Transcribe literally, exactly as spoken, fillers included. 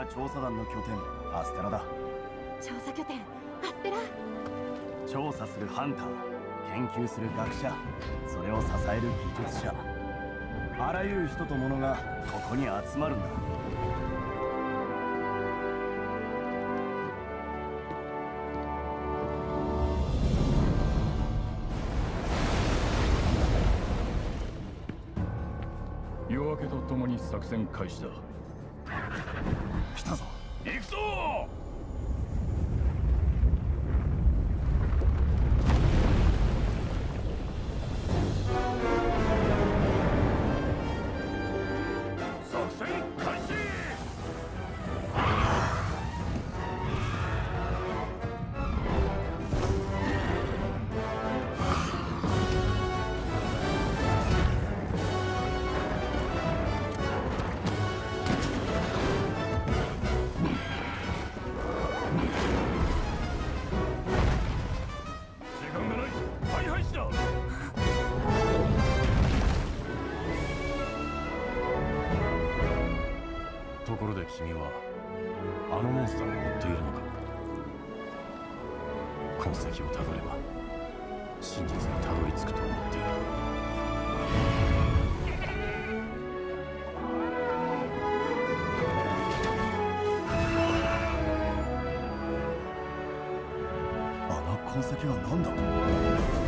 調査団の拠点アステラだ。 調査拠点アステラ。 調査するハンター、研究する学者、それを支える技術者、あらゆる人と物がここに集まるんだ。 夜明けとともに作戦開始だ。 来たぞ。 行くぞ。作戦開始。時間がない。大敗しだ。 ところで君はあのモンスターを追っているのか。痕跡をたどれば真実にたどり着くと思っている。 あの痕跡は何だ。